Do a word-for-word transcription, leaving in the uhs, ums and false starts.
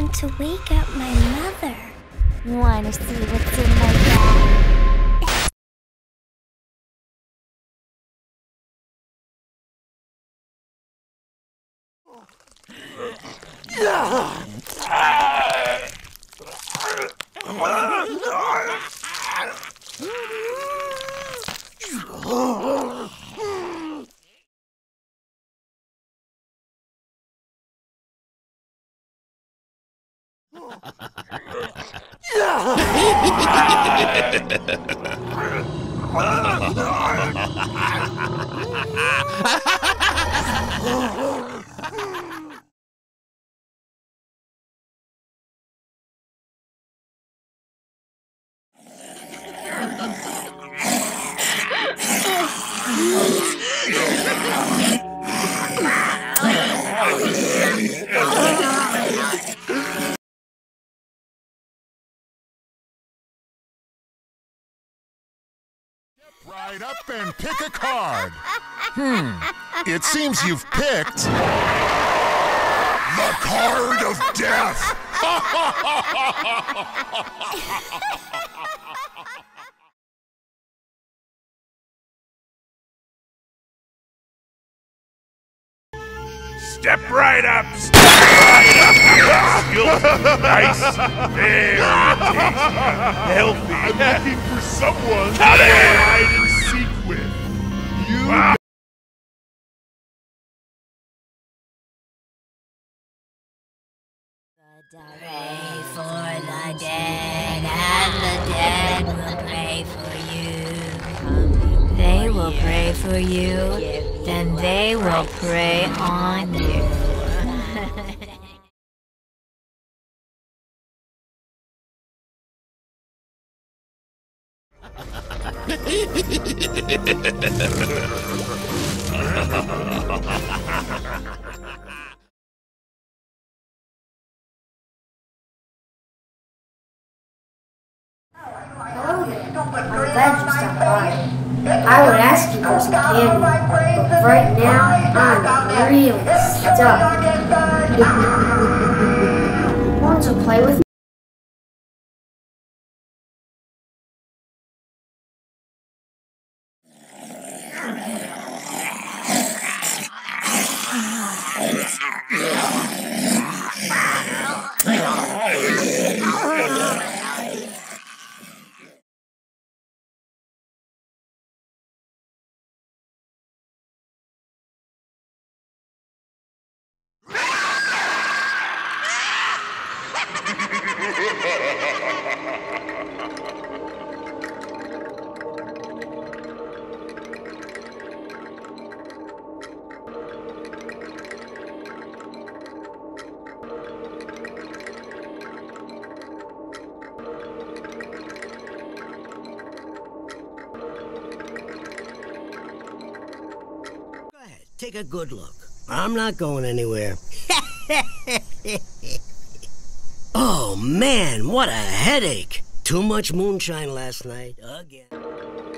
want to wake up my mother. Wanna see what's in my bag? Right up and pick a card. Hmm. It seems you've picked the card of death. Step right up, step right up. You'll nice, very tasty, healthy. I'm looking for someone to Come here. hide and seek with. You. Ah. Pray for the dead, and the dead will pray for you. They will pray for you, then they will pray on you. Hello there. I'm glad you stopped by. I would ask you for some candy, but right now I'm really stuck. Want to play with me? Take a good look. I'm not going anywhere. Oh, man, what a headache. Too much moonshine last night. Again.